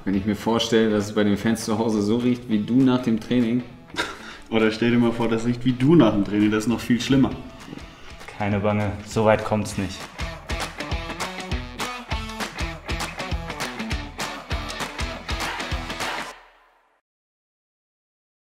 Wenn ich mir vorstelle, dass es bei den Fans zu Hause so riecht wie du nach dem Training. Oder stell dir mal vor, das riecht wie du nach dem Training, das ist noch viel schlimmer. Keine Bange, so weit kommt's nicht.